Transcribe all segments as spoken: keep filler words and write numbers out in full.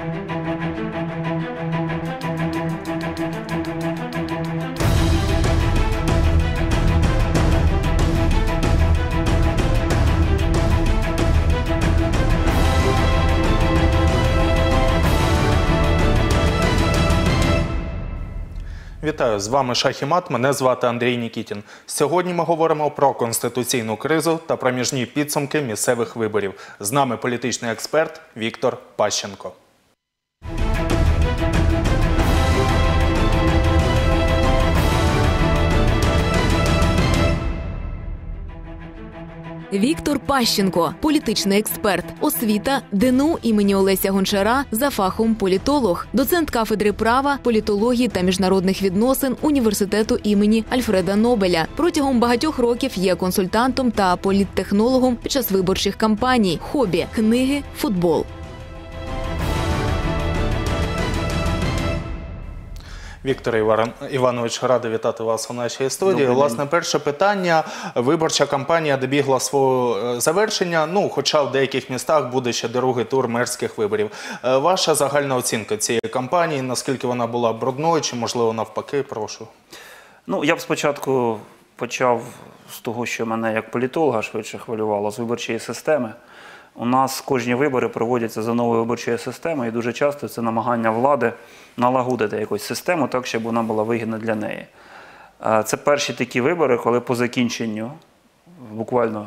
Вітаю, з вами Шах і Мат, мене звати Андрій Нікітін. Сьогодні ми говоримо про конституційну кризу та проміжні підсумки місцевих виборів. З нами політичний експерт Віктор Пащенко. Віктор Пащенко – політичний експерт. Освіта – ДНУ імені Олеся Гончара, за фахом політолог. Доцент кафедри права, політології та міжнародних відносин Університету імені Альфреда Нобеля. Протягом багатьох років є консультантом та політтехнологом під час виборчих кампаній. Хобі – книги, футбол. Віктор Іванович, радий вітати вас у нашій студії. Власне, перше питання. Виборча кампанія добігла свого завершення, ну, хоча в деяких містах буде ще другий тур мерських виборів. Ваша загальна оцінка цієї кампанії, наскільки вона була брудною, чи, можливо, навпаки, прошу? Ну, я б спочатку почав з того, що мене як політолога швидше хвилювало, з виборчої системи. У нас кожні вибори проводяться за новою виборчою системою, і дуже часто це намагання влади налагодити якусь систему так, щоб вона була вигідна для неї. Це перші такі вибори, коли по закінченню, буквально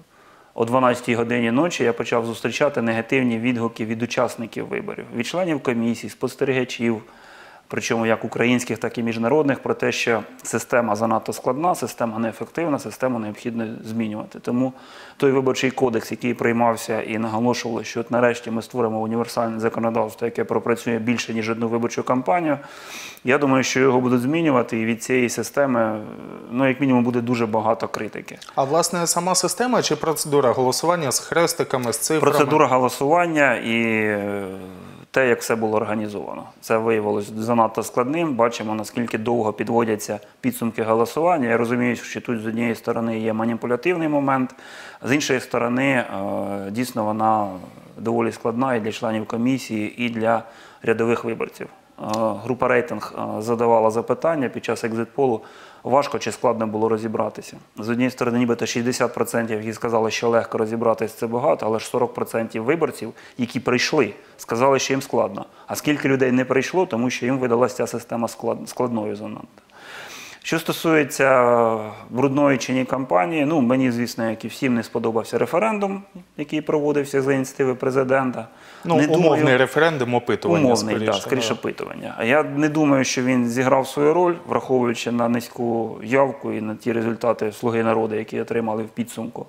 о дванадцятій годині ночі, я почав зустрічати негативні відгуки від учасників виборів, від членів комісій, спостерігачів, причому як українських, так і міжнародних, про те, що система занадто складна, система неефективна, систему необхідно змінювати. Тому той виборчий кодекс, який приймався і наголошували, що от нарешті ми створимо універсальне законодавство, яке пропрацює більше, ніж одну виборчу кампанію, я думаю, що його будуть змінювати, і від цієї системи, ну, як мінімум, буде дуже багато критики. А, власне, сама система чи процедура голосування з хрестиками, з цифрами? Процедура голосування і те, як все було організовано. Це виявилось занадто складним. Бачимо, наскільки довго підводяться підсумки голосування. Я розумію, що тут з однієї сторони є маніпулятивний момент, з іншої сторони, дійсно, вона доволі складна і для членів комісії, і для рядових виборців. Група «Рейтинг» задавала запитання під час екзит-полу, важко чи складно було розібратися. З однієї сторони, нібито шістдесят відсотків, які сказали, що легко розібратися, це багато, але ж сорок відсотків виборців, які прийшли, сказали, що їм складно. А скільки людей не прийшло, тому що їм видалася ця система складною занадто. Що стосується брудної чи ні кампанії, ну, мені, звісно, як і всім, не сподобався референдум, який проводився за ініціативи президента. Ну, не умовний думаю, референдум, опитування, умовний, скоріше. Так, скоріше опитування. А я не думаю, що він зіграв свою роль, враховуючи на низьку явку і на ті результати «Слуги народу», які отримали в підсумку.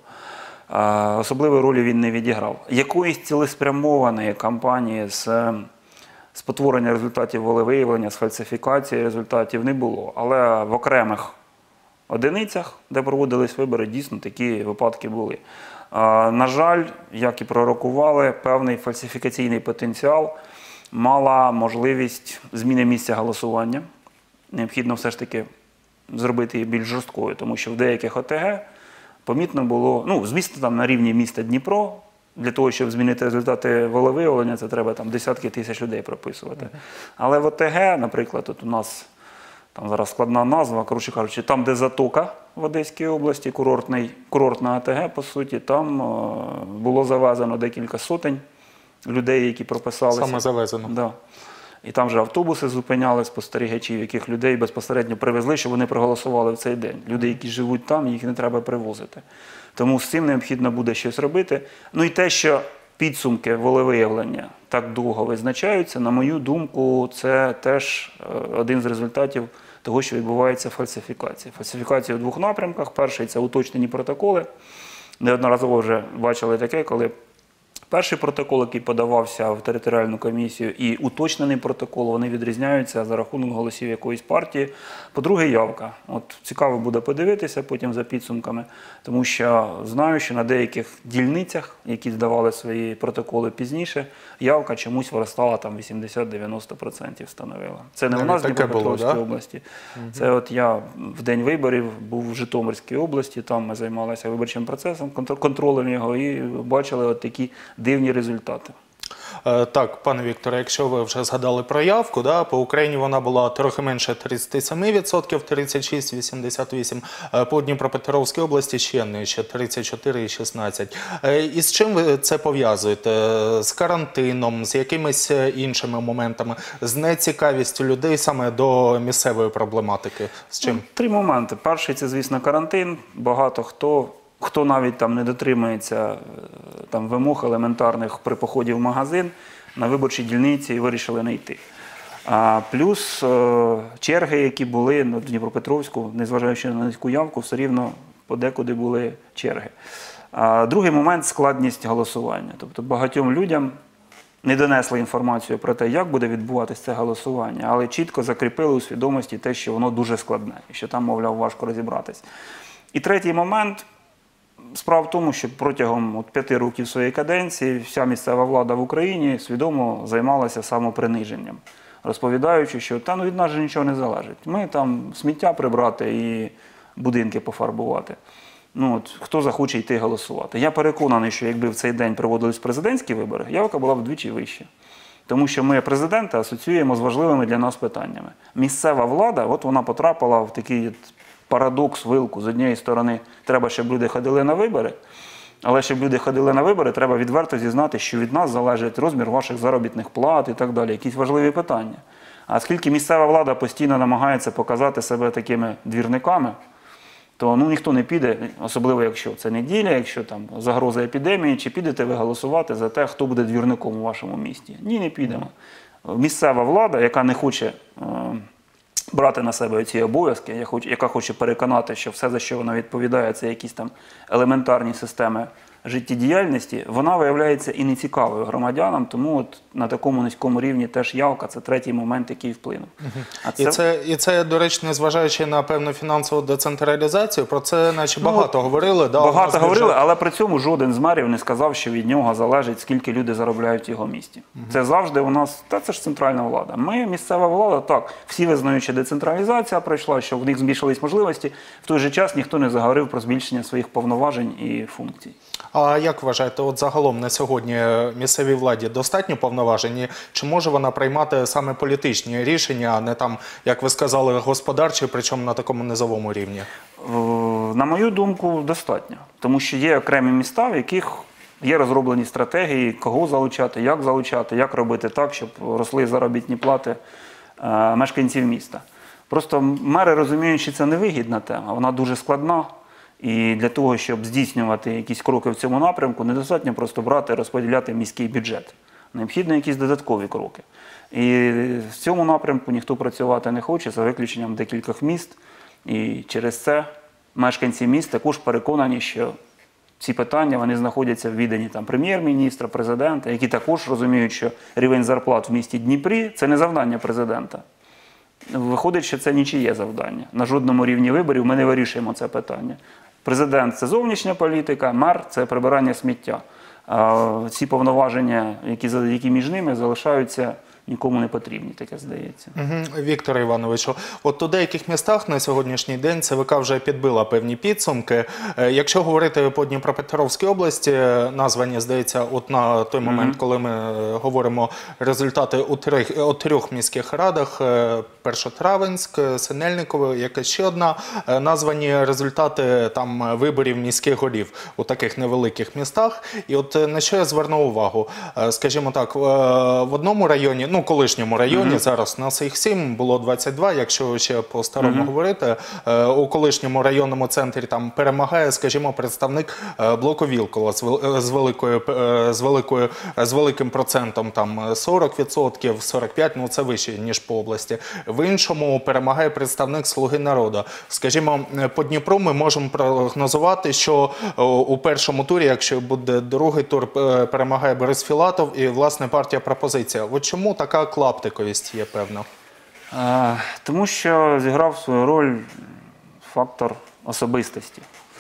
А, особливої ролі він не відіграв. Якоїсь цілеспрямованої кампанії з спотворення результатів волевиявлення, з фальсифікації результатів не було. Але в окремих одиницях, де проводились вибори, дійсно такі випадки були. На жаль, як і пророкували, певний фальсифікаційний потенціал мала можливість зміни місця голосування. Необхідно все ж таки зробити її більш жорсткою, тому що в деяких ОТГ помітно було, ну, звісно, там на рівні міста Дніпро, для того, щоб змінити результати волевиявлення, це треба там десятки тисяч людей прописувати. Але в ОТГ, наприклад, тут у нас там зараз складна назва, коротше кажучи, там, де Затока в Одеській області, курортний, курортна ОТГ, по суті, там е, було завезено декілька сотень людей, які прописалися. Саме завезено. Да. І там же автобуси зупиняли спостерігачів, яких людей безпосередньо привезли, щоб вони проголосували в цей день. Люди, які живуть там, їх не треба привозити. Тому з цим необхідно буде щось робити. Ну і те, що підсумки волевиявлення так довго визначаються, на мою думку, це теж один з результатів того, що відбувається фальсифікація. Фальсифікація у двох напрямках. Перший – це уточнені протоколи. Неодноразово вже бачили таке, коли перший протокол, який подавався в територіальну комісію, і уточнений протокол, вони відрізняються за рахунок голосів якоїсь партії. По-друге, явка. От цікаво буде подивитися потім за підсумками, тому що знаю, що на деяких дільницях, які здавали свої протоколи пізніше, явка чомусь виростала там вісімдесят-дев'яносто відсотків становила. Це не у нас в Дніпропетровській області. Це от я в день виборів був в Житомирській області, там ми займалися виборчим процесом, контролем його, і бачили от такі дивні результати. Е, Так, пане Вікторе, якщо ви вже згадали про явку, да, по Україні вона була трохи менше тридцять сім відсотків, тридцять шість цілих вісімдесят вісім відсотків, по Дніпропетровській області ще нижче, тридцять чотири цілих шістнадцять відсотків. І з чим ви це пов'язуєте? З карантином, з якимись іншими моментами, з нецікавістю людей саме до місцевої проблематики? З чим? Три моменти. Перший – це, звісно, карантин. Багато хто, хто навіть там не дотримується там, вимог елементарних при поході в магазин, на виборчій дільниці вирішили не йти. А плюс е, черги, які були ну, в Дніпропетровську, незважаючи на низьку явку, все рівно подекуди були черги. А другий момент – складність голосування. Тобто багатьом людям не донесли інформацію про те, як буде відбуватися це голосування, але чітко закріпили у свідомості те, що воно дуже складне, і що там, мовляв, важко розібратись. І третій момент – справа в тому, що протягом от, п'яти років своєї каденції вся місцева влада в Україні свідомо займалася самоприниженням, розповідаючи, що та, ну, від нас же нічого не залежить. Ми там сміття прибрати і будинки пофарбувати. Ну, от, хто захоче йти голосувати. Я переконаний, що якби в цей день проводились президентські вибори, явка була б вдвічі вища. Тому що ми президента асоціюємо з важливими для нас питаннями. Місцева влада, от вона потрапила в такий парадокс, вилку. З однієї сторони, треба, щоб люди ходили на вибори, але щоб люди ходили на вибори, треба відверто зізнати, що від нас залежить розмір ваших заробітних плат і так далі, якісь важливі питання. А оскільки місцева влада постійно намагається показати себе такими двірниками, то ну, ніхто не піде, особливо якщо це неділя, якщо там загроза епідемії, чи підете ви голосувати за те, хто буде двірником у вашому місті. Ні, не підемо. Місцева влада, яка не хоче е, брати на себе ці обов'язки, яка хоче переконати, що все, за що вона відповідає, це якісь там елементарні системи життєдіяльності, вона виявляється і не цікавою громадянам, тому от на такому низькому рівні теж явка – це третій момент, який вплинув. А це... І, це, і це, до речі, незважаючи на певну фінансову децентралізацію, про це наче ну, багато говорили. Да, багато говорили, бюджет... але при цьому жоден з мерів не сказав, що від нього залежить, скільки люди заробляють в його місті. Угу. Це завжди у нас, та це ж центральна влада. Ми, місцева влада, так, всі визнають, що децентралізація пройшла, що в них збільшились можливості, в той же час ніхто не заговорив про збільшення своїх повноважень і функцій. А як вважаєте, от загалом на сьогодні місцевій владі достатньо повноважень? Чи може вона приймати саме політичні рішення, а не там, як ви сказали, господарчі, причому на такому низовому рівні? На мою думку, достатньо. Тому що є окремі міста, в яких є розроблені стратегії, кого залучати, як залучати, як робити так, щоб росли заробітні плати мешканців міста. Просто мери розуміють, що це невигідна тема, вона дуже складна. І для того, щоб здійснювати якісь кроки в цьому напрямку, недостатньо просто брати і розподіляти міський бюджет. Необхідно якісь додаткові кроки. І в цьому напрямку ніхто працювати не хоче, за виключенням декількох міст. І через це мешканці міст також переконані, що ці питання вони знаходяться в віданні прем'єр-міністра, президента, які також розуміють, що рівень зарплат в місті Дніпрі – це не завдання президента. Виходить, що це нічиє завдання. На жодному рівні виборів ми не вирішуємо це питання. Президент – це зовнішня політика, мер – це прибирання сміття. А ці повноваження, які, які між ними, залишаються нікому не потрібні, таке здається. Угу. Вікторе Івановичу, от у деяких містах на сьогоднішній день ЦВК вже підбила певні підсумки. Якщо говорити по Дніпропетровській області, названі, здається, от на той момент, угу. коли ми говоримо результати у трьох, у трьох міських радах, Першотравенськ, Синельникове, яка ще одна, названі результати там виборів міських голів у таких невеликих містах. І от на що я звернув увагу? Скажімо так, в одному районі, ну, колишньому районі, mm-hmm. зараз нас їх сім, було двадцять два, якщо ще по-старому mm-hmm. говорити. У колишньому районному центрі там перемагає, скажімо, представник блоку Вілкола з, з, великою, з, великою, з великим процентом, там сорок відсотків, сорок п'ять відсотків, ну це вище, ніж по області. В іншому перемагає представник Слуги народу. Скажімо, по Дніпру ми можемо прогнозувати, що у першому турі, якщо буде другий тур, перемагає Борис Філатов і, власне, партія «Пропозиція». От чому така клаптиковість є, певно? А, тому що зіграв свою роль фактор особистості.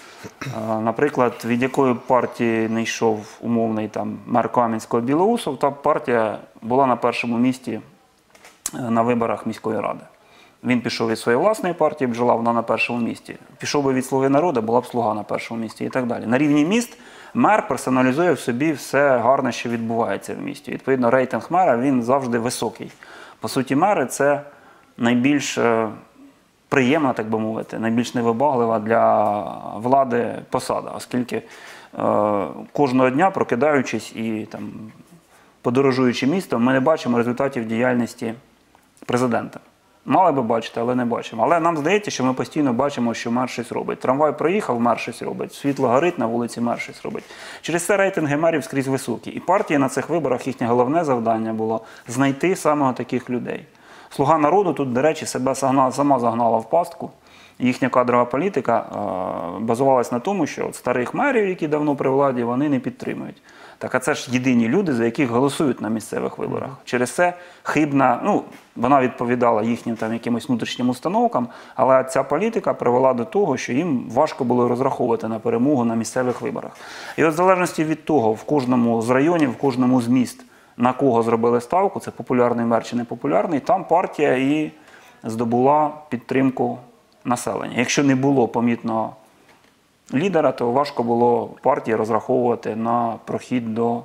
А, наприклад, від якої партії не йшов умовний там мер Кам'янського Білоусов, та партія була на першому місці на виборах міської ради. він пішов від своєї власної партії, бджола, вона на першому місці. Пішов би від «Слуги народу», була б «Слуга» на першому місці і так далі. На рівні міст мер персоналізує в собі все гарне, що відбувається в місті. Відповідно, рейтинг мера, він завжди високий. По суті, мери – це найбільш приємна, так би мовити, найбільш невибаглива для влади посада, оскільки е, кожного дня, прокидаючись і там, подорожуючи містом, ми не бачимо результатів діяльності президента. Мали би бачити, але не бачимо. Але нам здається, що ми постійно бачимо, що мер щось робить. Трамвай проїхав, мер щось робить. Світло горить, на вулиці мер щось робить. Через це рейтинги мерів скрізь високі. І партії на цих виборах, їхнє головне завдання було знайти саме таких людей. «Слуга народу» тут, до речі, себе сама загнала в пастку. Їхня кадрова політика е, базувалась на тому, що от старих мерів, які давно при владі, вони не підтримують. Так, а це ж єдині люди, за яких голосують на місцевих виборах. Через це хибна, ну, вона відповідала їхнім там якимось внутрішнім установкам, але ця політика привела до того, що їм важко було розраховувати на перемогу на місцевих виборах. І от в залежності від того, в кожному з районів, в кожному з міст, на кого зробили ставку, це популярний мер чи непопулярний, там партія і здобула підтримку населення. Якщо не було помітного лідера, то важко було партії розраховувати на прохід до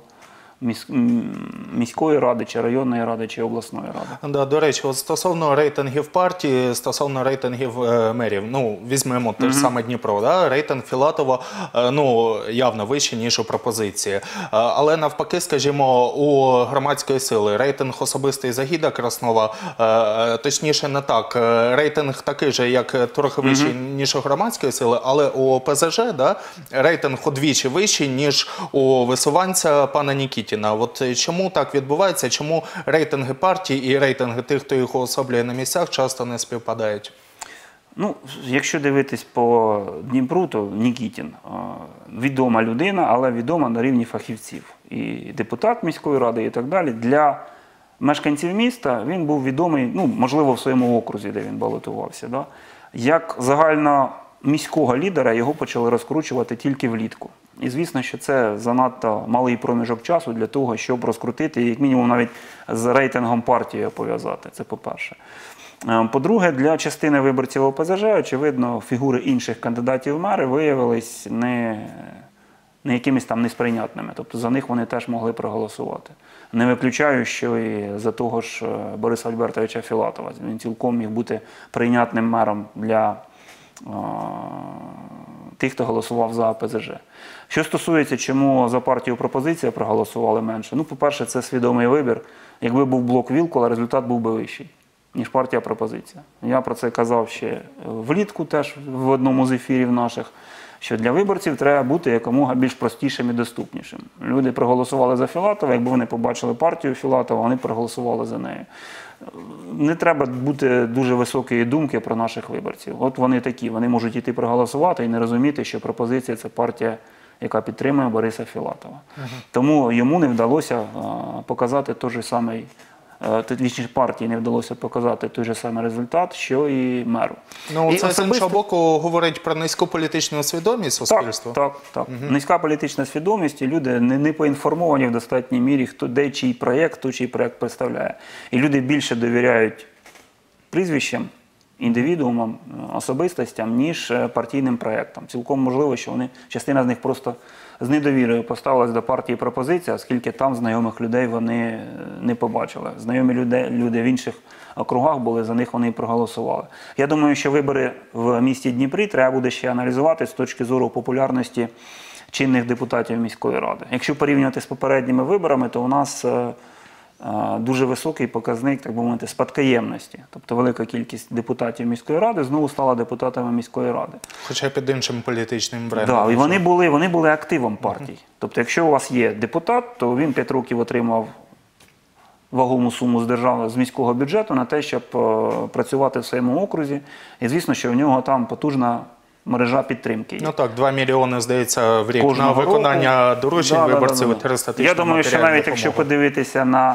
міської ради, чи районної ради, чи обласної ради. Да, до речі, от стосовно рейтингів партії, стосовно рейтингів е, мерів, ну, візьмемо те ж mm-hmm. саме Дніпро, да? Рейтинг Філатова, е, ну, явно вищий, ніж у пропозиції. Е, але навпаки, скажімо, у громадської сили рейтинг особистий Загіда Краснова, е, точніше не так, рейтинг такий же, як трохи вищий, mm-hmm. ніж у громадської сили, але у О Пе Зе Же, да? Рейтинг удвічі вищий, ніж у висуванця пана Нікітіна. От чому так відбувається? Чому рейтинги партій і рейтинги тих, хто їх уособлює на місцях, часто не співпадають? Ну, якщо дивитись по Дніпру, то Нікітін відома людина, але відома на рівні фахівців. І депутат міської ради і так далі. Для мешканців міста він був відомий, ну, можливо, в своєму окрузі, де він балотувався. Да? Як загально міського лідера його почали розкручувати тільки влітку. І звісно, що це занадто малий проміжок часу для того, щоб розкрутити, як мінімум навіть з рейтингом партії пов'язати. Це по-перше. По-друге, для частини виборців О Пе Зе Же, очевидно, фігури інших кандидатів в мери виявились не, не якимись там несприйнятними. Тобто за них вони теж могли проголосувати. Не виключаю, що і за того ж Бориса Альбертовича Філатова. Він цілком міг бути прийнятним мером для тих, хто голосував за О Пе Зе Же. Що стосується, чому за партію пропозиція проголосували менше, ну, по-перше, це свідомий вибір. Якби був блок Вілкула, результат був би вищий, ніж партія пропозиція. Я про це казав ще влітку теж в одному з ефірів наших, що для виборців треба бути якомога більш простішим і доступнішим. Люди проголосували за Філатова, якби вони побачили партію Філатова, вони проголосували за нею. Не треба бути дуже високої думки про наших виборців. От вони такі, вони можуть йти проголосувати і не розуміти, що пропозиція – це партія, яка підтримує Бориса Філатова. Uh-huh. Тому йому не вдалося показати той же самий, точніше партії не вдалося показати той же самий результат, що і меру. Ну, і це особисто... з іншого боку говорить про низьку політичну свідомість суспільства. Так, так, так. Uh-huh. Низька політична свідомість, і люди не, не поінформовані в достатній мірі, хто де чий проєкт, хто чий проєкт представляє. І люди більше довіряють прізвищам, індивідуумам, особистостям, ніж партійним проєктам. Цілком можливо, що вони, частина з них просто з недовірою поставилась до партії пропозиція, оскільки там знайомих людей вони не побачили. Знайомі люди, люди в інших округах були, за них вони і проголосували. Я думаю, що вибори в місті Дніпрі треба буде ще аналізувати з точки зору популярності чинних депутатів міської ради. Якщо порівнювати з попередніми виборами, то у нас дуже високий показник, так би мовити, спадкоємності. Тобто велика кількість депутатів міської ради знову стала депутатами міської ради. Хоча під іншим політичним брендом. Так, да, і вони були, вони були активом партій. Uh-huh. Тобто, якщо у вас є депутат, то він п'ять років отримав вагому суму з держави, з міського бюджету на те, щоб працювати в своєму окрузі. І звісно, що в нього там потужна мережа підтримки. Ну так, два мільйони, здається, в рік кожного на виконання року. доручень Да, виборців да, і да, триста да. тисяч. Я думаю, що навіть якщо подивитися на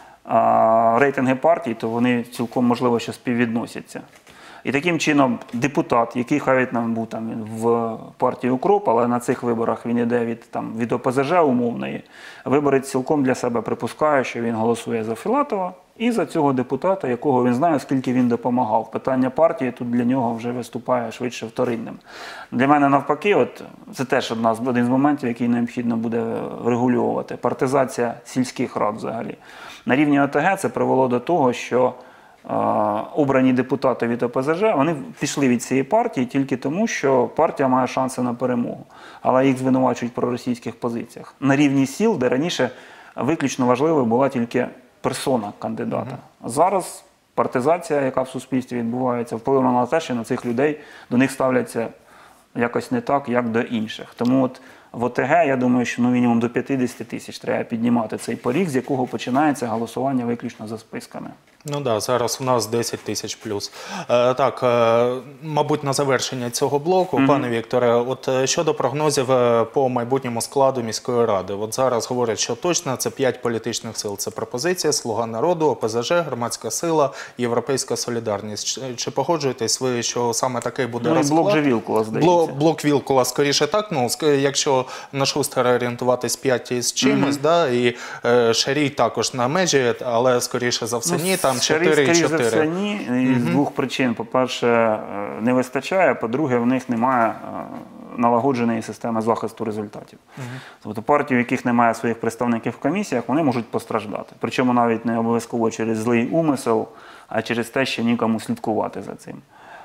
а, рейтинги партій, то вони цілком можливо що співвідносяться. І таким чином депутат, який хай нам був там в партії УКРОП, але на цих виборах він йде від, там, від О Пе Зе Же умовної, виборець цілком для себе припускає, що він голосує за Філатова І за цього депутата, якого він знає, скільки він допомагав. Питання партії тут для нього вже виступає швидше вторинним. Для мене навпаки, от, це теж одна з, один з моментів, який необхідно буде врегулювати. Партизація сільських рад взагалі. На рівні О Те Ге це привело до того, що е, обрані депутати від О Пе Зе Же, вони пішли від цієї партії тільки тому, що партія має шанси на перемогу. Але їх звинувачують в проросійських позиціях. На рівні сіл, де раніше виключно важливою була тільки персона кандидата. А зараз партизація, яка в суспільстві відбувається, впливає на те, що на цих людей до них ставляться якось не так, як до інших. Тому от в О Те Ге, я думаю, що ну, мінімум до п'ятдесят тисяч треба піднімати цей поріг, з якого починається голосування виключно за списками. Ну так, да, зараз у нас десять тисяч плюс. Е, так, е, мабуть, на завершення цього блоку, mm-hmm. пане Вікторе, от е, щодо прогнозів е, по майбутньому складу міської ради. От зараз говорять, що точно це п'ять політичних сил. Це пропозиція, Слуга народу, О Пе Зе Же, Громадська сила, Європейська солідарність. Чи, чи погоджуєтесь ви, що саме такий буде ну, розклад? Блок же Вілкула, здається. Блок, блок Вілкула, скоріше так. Ну, якщо на Шустера орієнтуватись п'ять із чимось, mm-hmm. да, і е, Шарій також на межі, але скоріше за все ні, ну, там чотири і чотири. За все ні, із угу. двох причин. По-перше, не вистачає, по-друге, в них немає налагодженої системи захисту результатів. Угу. Тобто партії, у яких немає своїх представників в комісіях, вони можуть постраждати. Причому навіть не обов'язково через злий умисел, а через те, що нікому слідкувати за цим.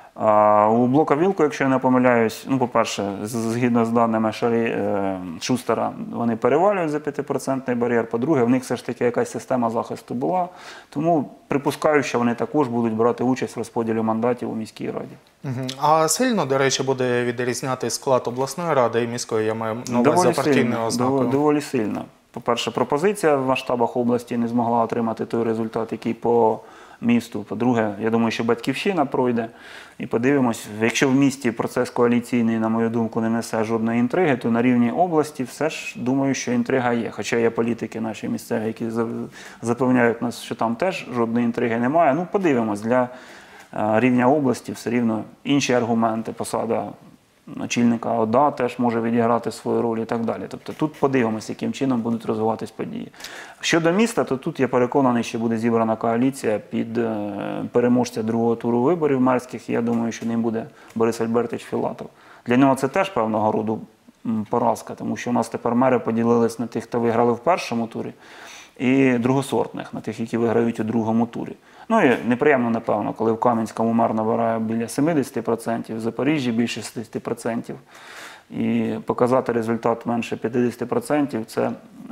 А у блока Вілку, якщо я не помиляюсь, ну, по-перше, згідно з даними Шарі, е, Шустера, вони перевалюють за п'ятипроцентний бар'єр, по-друге, в них все ж таки якась система захисту була, тому припускаю, що вони також будуть брати участь в розподілі мандатів у міській раді. Угу. А сильно, до речі, буде відрізняти склад обласної ради і міської, я маю на увазі за партійною ознакою? Доволі, доволі сильно. По-перше, пропозиція в масштабах області не змогла отримати той результат, який по місту. По-друге, я думаю, що Батьківщина пройде. І подивимось, якщо в місті процес коаліційний, на мою думку, не несе жодної інтриги, то на рівні області все ж думаю, що інтрига є. Хоча є політики наші місцеві, які запевняють нас, що там теж жодної інтриги немає. Ну, подивимось, для рівня області все рівно інші аргументи, посада очільника О Да теж може відіграти свою роль і так далі. Тобто тут подивимося, яким чином будуть розвиватись події. Щодо міста, то тут я переконаний, що буде зібрана коаліція під переможця другого туру виборів мерських. І я думаю, що ним буде Борис Альбертович Філатов. Для нього це теж певного роду поразка, тому що у нас тепер мери поділились на тих, хто виграли в першому турі, і другосортних, на тих, які виграють у другому турі. Ну і неприємно, напевно, коли в Кам'янському мер набирає біля сімдесят відсотків, в Запоріжжі більше шістдесят відсотків. І показати результат менше п'ятдесят відсотків – це,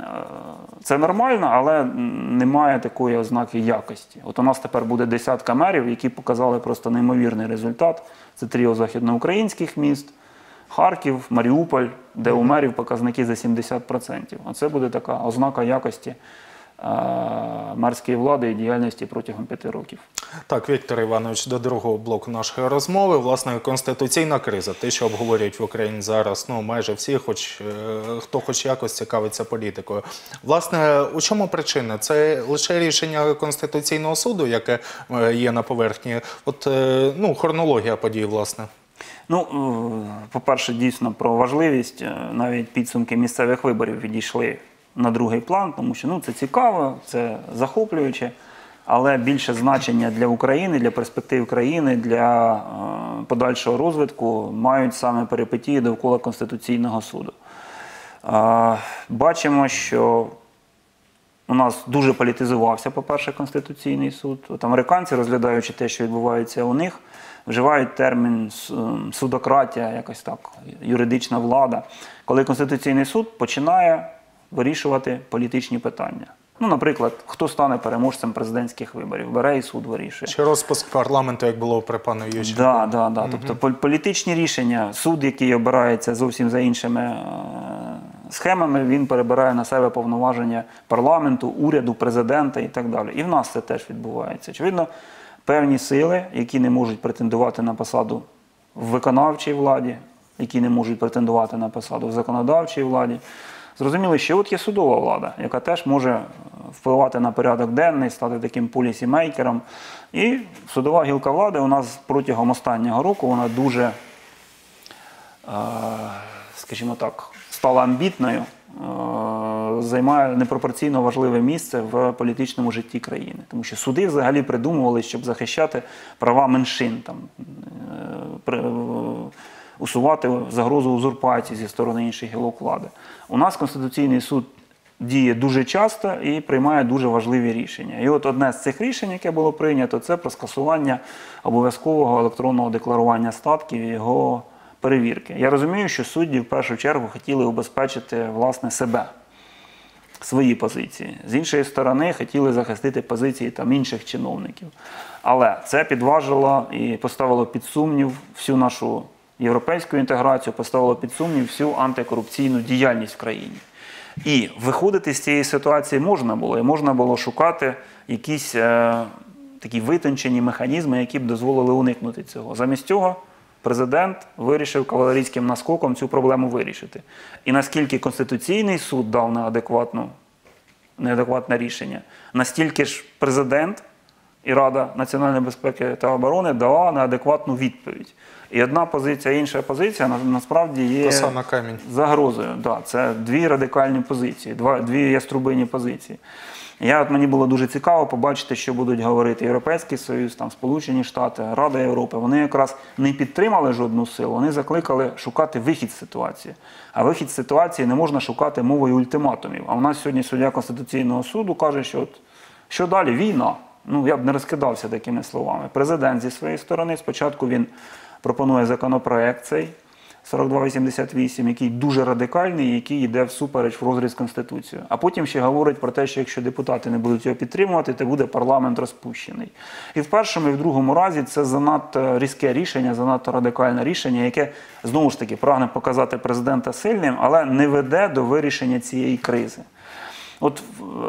це нормально, але немає такої ознаки якості. От у нас тепер буде десятка мерів, які показали просто неймовірний результат. Це тріо західноукраїнських міст, Харків, Маріуполь, де у мерів показники за сімдесят відсотків. Оце буде така ознака якості мерської влади і діяльності протягом п'яти років. Так, Віктор Іванович, до другого блоку нашої розмови. Власне, конституційна криза. Те, що обговорюють в Україні зараз, ну, майже всі, хоч, хто хоч якось цікавиться політикою. Власне, у чому причина? Це лише рішення Конституційного суду, яке є на поверхні? От, ну, хронологія подій, власне. Ну, по-перше, дійсно, про важливість. Навіть підсумки місцевих виборів відійшли на другий план, тому що ну, це цікаво, це захоплююче, але більше значення для України, для перспектив країни, для е, подальшого розвитку мають саме перипетії довкола Конституційного суду. Е, бачимо, що у нас дуже політизувався, по-перше, Конституційний суд. От американці, розглядаючи те, що відбувається у них, вживають термін судократія, якось так, юридична влада, коли Конституційний суд починає вирішувати політичні питання. Ну, наприклад, хто стане переможцем президентських виборів, бере і суд вирішує. Чи розпуск парламенту, як було при пану Ющенку? Так, да, да, да. Угу. Тобто політичні рішення, суд, який обирається зовсім за іншими е схемами, він перебирає на себе повноваження парламенту, уряду, президента і так далі. І в нас це теж відбувається. Очевидно, певні сили, які не можуть претендувати на посаду в виконавчій владі, які не можуть претендувати на посаду в законодавчій владі, зрозуміли, що от є судова влада, яка теж може впливати на порядок денний, стати таким полісімейкером. І судова гілка влади у нас протягом останнього року, вона дуже, скажімо так, стала амбітною, займає непропорційно важливе місце в політичному житті країни. Тому що суди взагалі придумували, щоб захищати права меншин, там, усувати загрозу узурпації зі сторони інших гілок влади. У нас Конституційний суд діє дуже часто і приймає дуже важливі рішення. І от одне з цих рішень, яке було прийнято, це про скасування обов'язкового електронного декларування статків і його перевірки. Я розумію, що судді в першу чергу хотіли убезпечити, власне, себе, свої позиції. З іншої сторони, хотіли захистити позиції там інших чиновників. Але це підважило і поставило під сумнів всю нашу європейську інтеграцію, поставило під сумнів всю антикорупційну діяльність в країні. І виходити з цієї ситуації можна було, і можна було шукати якісь е, такі витончені механізми, які б дозволили уникнути цього. Замість цього президент вирішив кавалерійським наскоком цю проблему вирішити. І наскільки Конституційний суд дав неадекватну, неадекватне рішення, настільки ж президент і Рада національної безпеки та оборони дала неадекватну відповідь. І одна позиція, інша позиція насправді є загрозою. Да, це дві радикальні позиції, два, дві яструбині позиції. Я, от, мені було дуже цікаво побачити, що будуть говорити Європейський Союз, там, Сполучені Штати, Рада Європи. Вони якраз не підтримали жодну силу, вони закликали шукати вихід з ситуації. А вихід з ситуації не можна шукати мовою ультиматумів. А у нас сьогодні суддя Конституційного суду каже, що, от, що далі? Війна. Ну, я б не розкидався такими словами. Президент зі своєї сторони, спочатку він пропонує законопроект цей сорок два вісімдесят вісім, який дуже радикальний, який йде всупереч в розріз Конституції. А потім ще говорить про те, що якщо депутати не будуть його підтримувати, то буде парламент розпущений. І в першому, і в другому разі це занадто різке рішення, занадто радикальне рішення, яке, знову ж таки, прагне показати президента сильним, але не веде до вирішення цієї кризи. От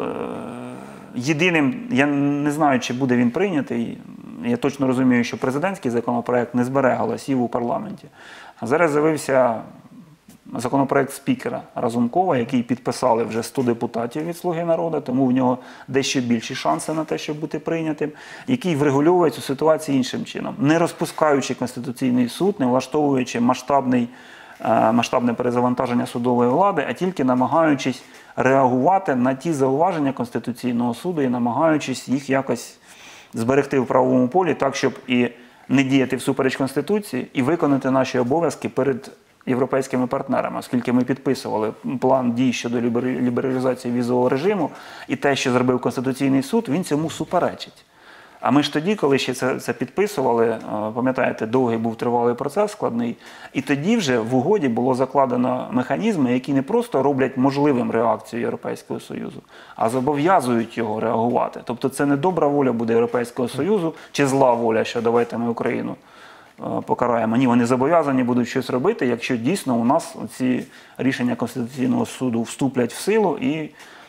єдиним, я не знаю, чи буде він прийнятий, я точно розумію, що президентський законопроект не збере голосів у парламенті. А зараз з'явився законопроект спікера Разумкова, який підписали вже сто депутатів від «Слуги народу», тому в нього дещо більші шанси на те, щоб бути прийнятим, який врегульовує цю ситуацію іншим чином, не розпускаючи Конституційний суд, не влаштовуючи масштабний, масштабне перезавантаження судової влади, а тільки намагаючись реагувати на ті зауваження Конституційного суду і намагаючись їх якось зберегти в правовому полі так, щоб і не діяти всупереч Конституції, і виконати наші обов'язки перед європейськими партнерами, оскільки ми підписували план дій щодо лібералізації візового режиму, і те, що зробив Конституційний суд, він цьому суперечить. А ми ж тоді, коли ще це, це підписували, пам'ятаєте, довгий був тривалий процес, складний, і тоді вже в угоді було закладено механізми, які не просто роблять можливим реакцію Європейського Союзу, а зобов'язують його реагувати. Тобто це не добра воля буде Європейського Союзу, чи зла воля, що давайте ми Україну покараємо. Ні, вони зобов'язані будуть щось робити, якщо дійсно у нас ці рішення Конституційного суду вступлять в силу і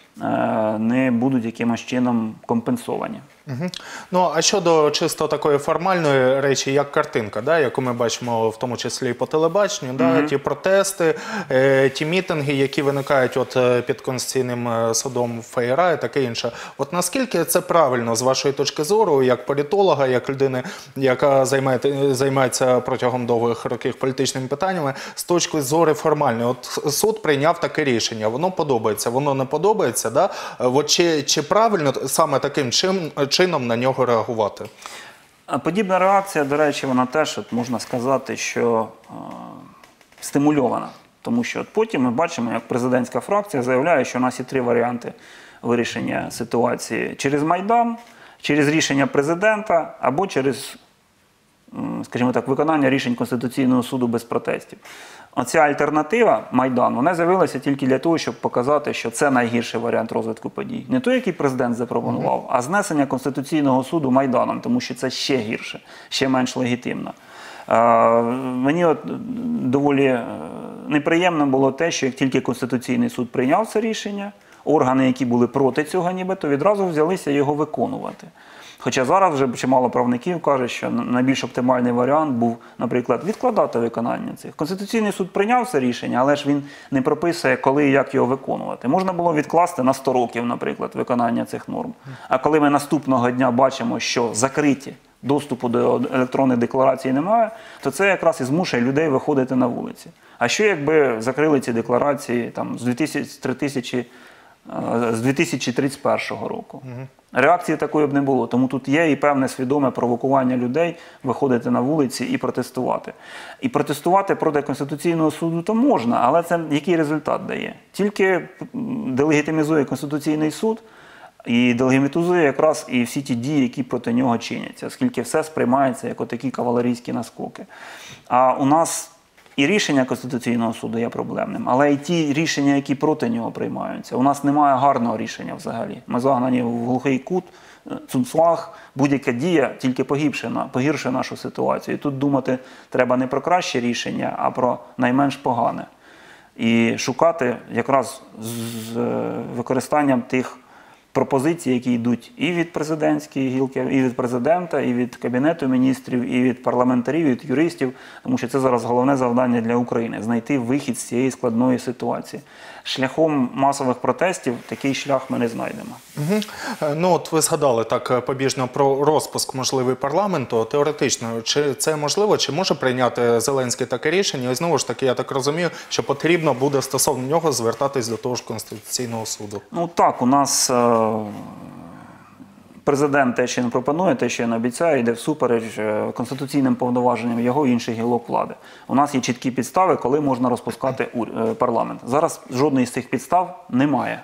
не будуть якимось чином компенсовані. Угу. Ну, а щодо чисто такої формальної речі, як картинка, да, яку ми бачимо в тому числі і по телебаченню, да, угу. ті протести, е, ті мітинги, які виникають от, під Конституційним судом Фейера і таке інше. От наскільки це правильно з вашої точки зору, як політолога, як людини, яка займає, займається протягом довгих років політичними питаннями, з точки зору формальної? От суд прийняв таке рішення, воно подобається, воно не подобається, да? От чи, чи правильно саме таким чином чином на нього реагувати? Подібна реакція, до речі, вона теж, от, можна сказати, що е, стимульована. Тому що от потім ми бачимо, як президентська фракція заявляє, що у нас є три варіанти вирішення ситуації. Через Майдан, через рішення президента або через, скажімо так, виконання рішень Конституційного суду без протестів. Оця альтернатива, Майдан, вона з'явилася тільки для того, щоб показати, що це найгірший варіант розвитку подій. Не той, який президент запропонував, а знесення Конституційного суду Майданом, тому що це ще гірше, ще менш легітимно. Е, мені от доволі неприємно було те, що як тільки Конституційний суд прийняв це рішення, органи, які були проти цього нібито, відразу взялися його виконувати. Хоча зараз вже чимало правників каже, що найбільш оптимальний варіант був, наприклад, відкладати виконання цих. Конституційний суд прийняв це рішення, але ж він не прописує, коли і як його виконувати. Можна було відкласти на сто років, наприклад, виконання цих норм. А коли ми наступного дня бачимо, що закриті, доступу до електронної декларації немає, то це якраз і змушує людей виходити на вулиці. А що якби закрили ці декларації там, з дві тисячі з дві тисячі тридцять першого року. Реакції такої б не було, тому тут є і певне свідоме провокування людей виходити на вулиці і протестувати. І протестувати проти Конституційного суду то можна, але це який результат дає? Тільки делегітимізує Конституційний суд і делегітимізує якраз і всі ті дії, які проти нього чиняться, оскільки все сприймається як отакі кавалерійські наскоки. А у нас і рішення Конституційного суду є проблемним, але і ті рішення, які проти нього приймаються. У нас немає гарного рішення взагалі. Ми загнані в глухий кут, цунцлаг, будь-яка дія тільки погіршує, погіршує нашу ситуацію. І тут думати треба не про краще рішення, а про найменш погане. І шукати якраз з використанням тих пропозицій, які йдуть і від президентської гілки, і від президента, і від Кабінету міністрів, і від парламентарів, і від юристів, тому що це зараз головне завдання для України – знайти вихід з цієї складної ситуації. Шляхом масових протестів такий шлях ми не знайдемо. Угу. Ну, от ви згадали так побіжно про розпуск можливий парламенту. Теоретично, чи це можливо, чи може прийняти Зеленський таке рішення? І знову ж таки, я так розумію, що потрібно буде стосовно нього звертатись до того ж Конституційного суду. Ну так, у нас е президент те, що він пропонує, те, що він обіцяє, йде всупереч конституційним повноваженням його і інших гілок влади. У нас є чіткі підстави, коли можна розпускати парламент. Зараз жодної з цих підстав немає.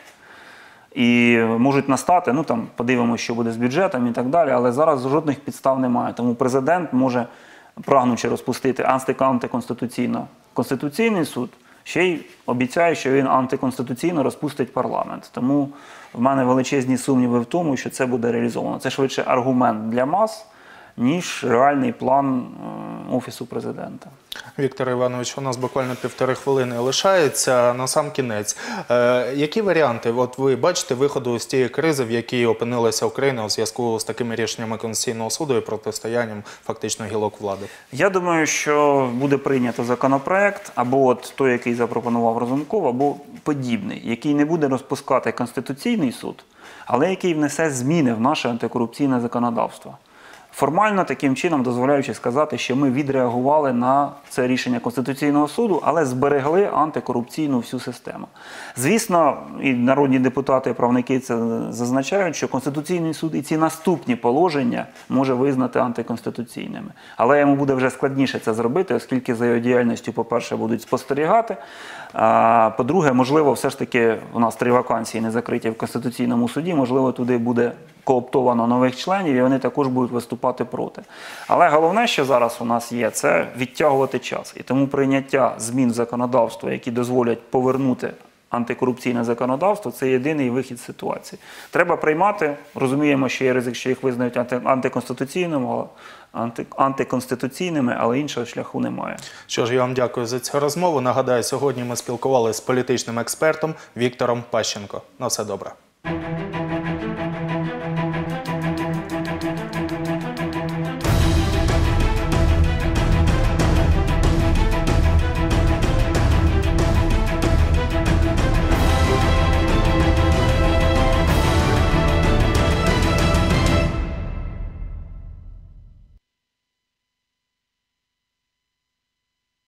І можуть настати, ну там подивимося, що буде з бюджетом і так далі, але зараз жодних підстав немає. Тому президент може, прагнучи розпустити антиконституційно Конституційний суд, ще й обіцяє, що він антиконституційно розпустить парламент. Тому в мене величезні сумніви в тому, що це буде реалізовано. Це швидше аргумент для мас, ніж реальний план Офісу президента. Віктор Іванович, у нас буквально півтори хвилини лишається. На сам кінець. Е, які варіанти, от ви бачите, виходу з тієї кризи, в якій опинилася Україна у зв'язку з такими рішеннями Конституційного суду і протистоянням фактично гілок влади? Я думаю, що буде прийнято законопроект, або от той, який запропонував Разумков, або подібний, який не буде розпускати Конституційний суд, але який внесе зміни в наше антикорупційне законодавство. Формально таким чином дозволяючи сказати, що ми відреагували на це рішення Конституційного суду, але зберегли антикорупційну всю систему. Звісно, і народні депутати, і правники це зазначають, що Конституційний суд і ці наступні положення може визнати антиконституційними. Але йому буде вже складніше це зробити, оскільки за його діяльністю, по-перше, будуть спостерігати, а по-друге, можливо, все ж таки у нас три вакансії не закриті в Конституційному суді, можливо, туди буде кооптовано нових членів, і вони також будуть виступати проти. Але головне, що зараз у нас є, це відтягувати час. І тому прийняття змін в законодавство, які дозволять повернути антикорупційне законодавство, це єдиний вихід з ситуації. Треба приймати, розуміємо, що є ризик, що їх визнають анти, антиконституційними, анти, антиконституційними, але іншого шляху немає. Що ж, я вам дякую за цю розмову. Нагадаю, сьогодні ми спілкувалися з політичним експертом Віктором Пащенко. На все добре.